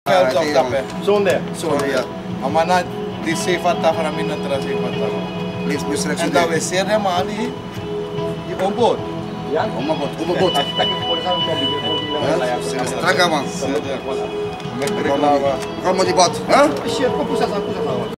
Zonde? Zonde, ja. Amana die sifata para mim não traz sifata. En dan we zeer helemaal die ombod. Ja? Umabot. Traga, man. Como de bot, hã?